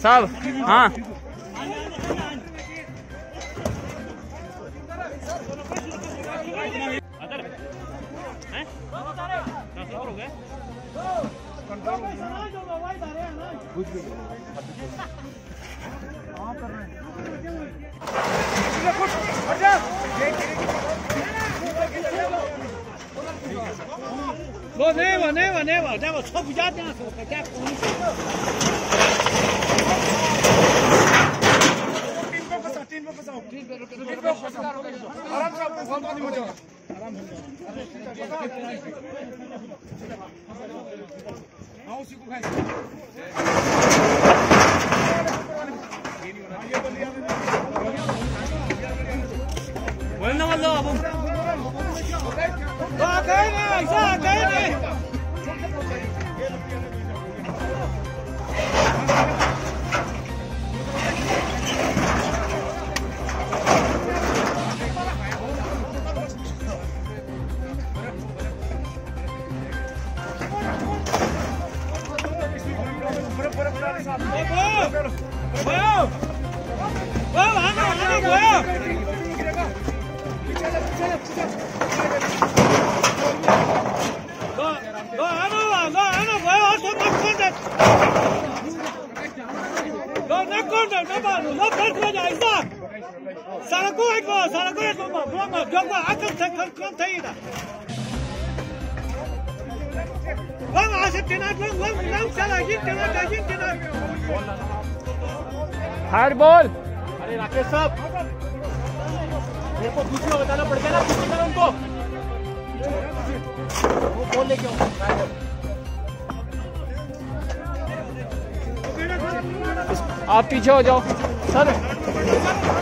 सब हाँ never top जाते हैं तो क्या तीन पे फंसाओ आराम से आपको बहुत पानी हो जाएगा आराम से हाँ उसी को खाए बोलना वाला अब गए नहीं हार्ड बॉल। अरे राकेश साहब मेरे को पीछे बताना पड़ गया ना पीछे करो उनको वो बॉल लेके आओ आप पीछे हो जाओ सर।